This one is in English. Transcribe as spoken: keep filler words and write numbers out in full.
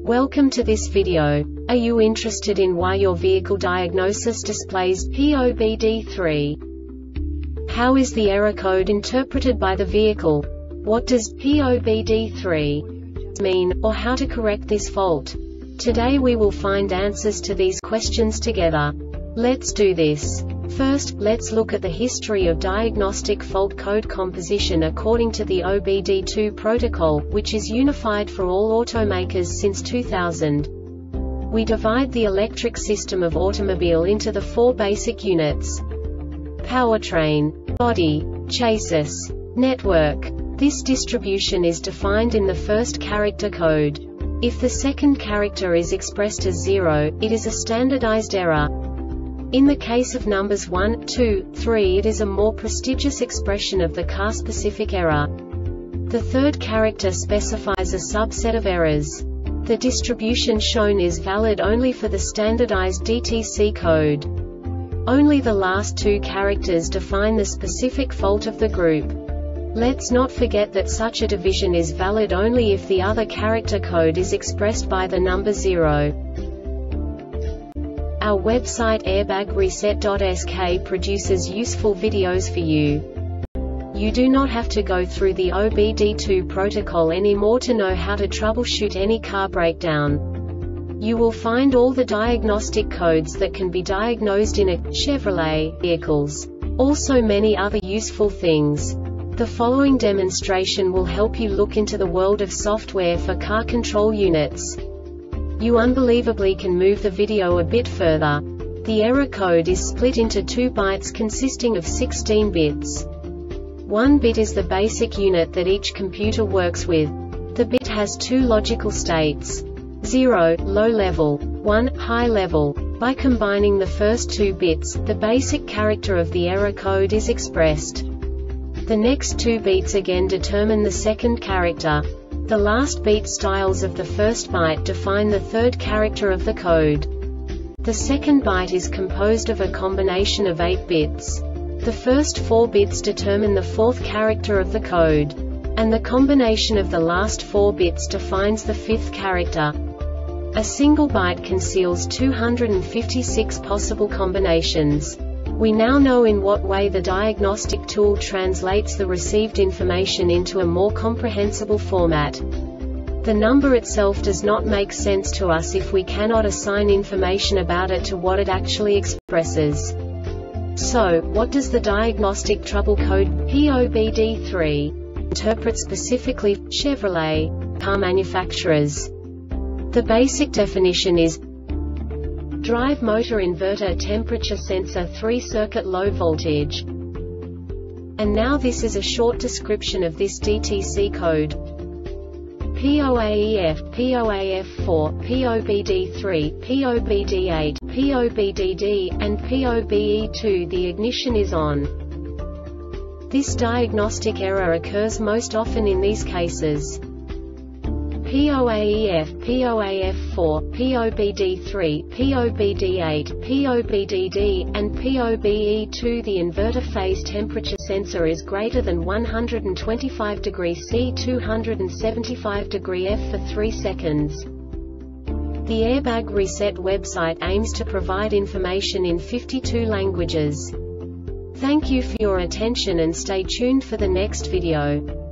Welcome to this video. Are you interested in why your vehicle diagnosis displays P O B D three? How is the error code interpreted by the vehicle? What does P O B D three mean, or how to correct this fault? Today we will find answers to these questions together. Let's do this. First, let's look at the history of diagnostic fault code composition according to the O B D two protocol, which is unified for all automakers since two thousand. We divide the electric system of automobile into the four basic units: powertrain, body, chassis, network. This distribution is defined in the first character code. If the second character is expressed as zero, it is a standardized error. In the case of numbers one, two, three, it is a more prestigious expression of the car-specific error. The third character specifies a subset of errors. The distribution shown is valid only for the standardized D T C code. Only the last two characters define the specific fault of the group. Let's not forget that such a division is valid only if the other character code is expressed by the number zero. Our website airbag reset dot S K produces useful videos for you. You do not have to go through the O B D two protocol anymore to know how to troubleshoot any car breakdown. You will find all the diagnostic codes that can be diagnosed in a Chevrolet vehicles. Also many other useful things. The following demonstration will help you look into the world of software for car control units. You unbelievably can move the video a bit further. The error code is split into two bytes consisting of sixteen bits. One bit is the basic unit that each computer works with. The bit has two logical states: zero, low level, one, high level. By combining the first two bits, the basic character of the error code is expressed. The next two beats again determine the second character. The last beat styles of the first byte define the third character of the code. The second byte is composed of a combination of eight bits. The first four bits determine the fourth character of the code. And the combination of the last four bits defines the fifth character. A single byte conceals two hundred fifty-six possible combinations. We now know in what way the diagnostic tool translates the received information into a more comprehensible format. The number itself does not make sense to us if we cannot assign information about it to what it actually expresses. So, what does the diagnostic trouble code P O B D three interpret specifically for Chevrolet car manufacturers? The basic definition is drive motor inverter temperature sensor three circuit low voltage. And now this is a short description of this D T C code. P O A E F, P O A F four, P O B D three, P O B D eight, P O B D D, and P O B E two. The ignition is on. This diagnostic error occurs most often in these cases: P O A E F, P O A F four, P O B D three, P O B D eight, P O B D D, and P O B E two. The inverter phase temperature sensor is greater than one hundred twenty-five degrees C, two hundred seventy-five degrees F for three seconds. The Airbag Reset website aims to provide information in fifty-two languages. Thank you for your attention and stay tuned for the next video.